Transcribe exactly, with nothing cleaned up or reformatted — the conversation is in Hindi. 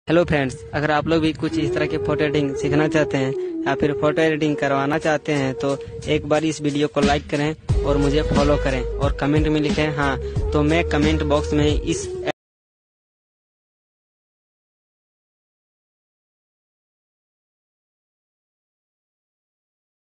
हेलो फ्रेंड्स, अगर आप लोग भी कुछ इस तरह की फोटो एडिटिंग सीखना चाहते हैं या फिर फोटो एडिटिंग करवाना चाहते हैं तो एक बार इस वीडियो को लाइक करें और मुझे फॉलो करें और कमेंट में लिखें हाँ। तो मैं कमेंट बॉक्स में इस